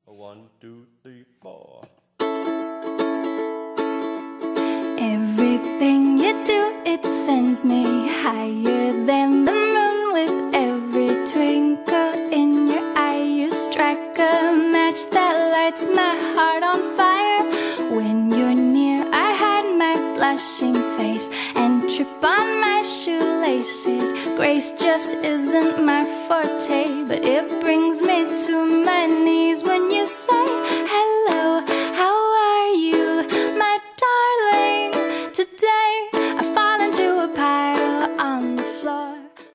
One, two, three, four. Everything you do, it sends me higher than the moon. With every twinkle in your eye, you strike a match that lights my heart on fire. When you're near, I hide my blushing face and trip on my shoelaces. Grace just isn't my forte, but it brings me to my knees.